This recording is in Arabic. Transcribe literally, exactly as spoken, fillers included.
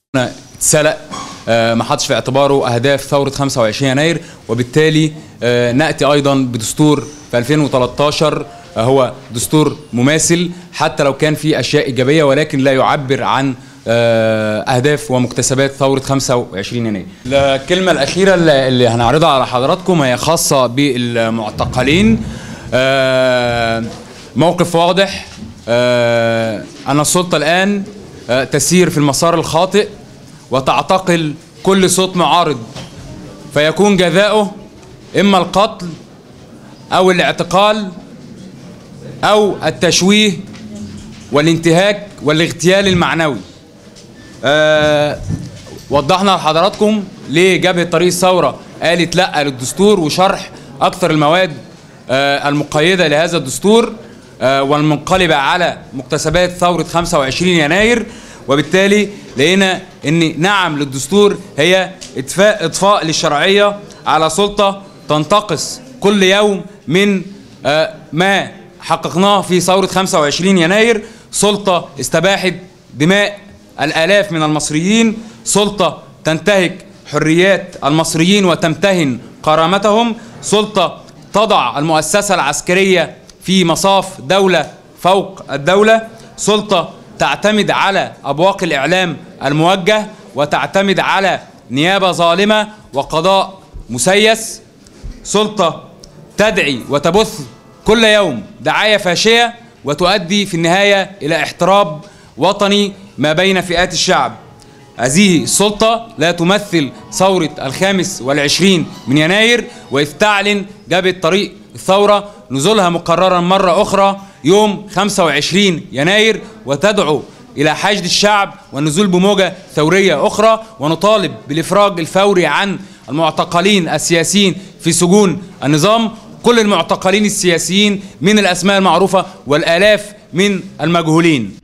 اتسلق، ما حطش في اعتباره اهداف ثوره خمسة وعشرين يناير، وبالتالي ناتي ايضا بدستور في ألفين وثلاثة عشر هو دستور مماثل حتى لو كان فيه اشياء ايجابيه، ولكن لا يعبر عن اهداف ومكتسبات ثوره خمسة وعشرين يناير. الكلمه الاخيره اللي هنعرضها على حضراتكم هي خاصه بالمعتقلين. موقف واضح ان السلطه الان تسير في المسار الخاطئ وتعتقل كل صوت معارض، فيكون جزاؤه إما القتل أو الاعتقال أو التشويه والانتهاك والاغتيال المعنوي. أه وضحنا لحضراتكم ليه جبهة طريق الثورة قالت لأ للدستور، وشرح أكثر المواد أه المقيدة لهذا الدستور أه والمنقلبة على مكتسبات ثورة خمسة وعشرين يناير. وبالتالي لقينا ان نعم للدستور هي اطفاء اطفاء للشرعيه على سلطه تنتقص كل يوم من ما حققناه في ثوره خمسة وعشرين يناير، سلطه استباحت دماء الالاف من المصريين، سلطه تنتهك حريات المصريين وتمتهن كرامتهم، سلطه تضع المؤسسه العسكريه في مصاف دوله فوق الدوله، سلطه تعتمد على أبواق الإعلام الموجه وتعتمد على نيابة ظالمة وقضاء مسيس، سلطة تدعي وتبث كل يوم دعاية فاشية وتؤدي في النهاية إلى احتراب وطني ما بين فئات الشعب. هذه السلطة لا تمثل ثورة الخامس والعشرين من يناير، وإذ تعلن جبهة طريق الثورة نزولها مقررا مرة أخرى يوم خمسة وعشرين يناير، وتدعو إلى حشد الشعب والنزول بموجة ثورية أخرى، ونطالب بالإفراج الفوري عن المعتقلين السياسيين في سجون النظام، كل المعتقلين السياسيين من الأسماء المعروفة والآلاف من المجهولين.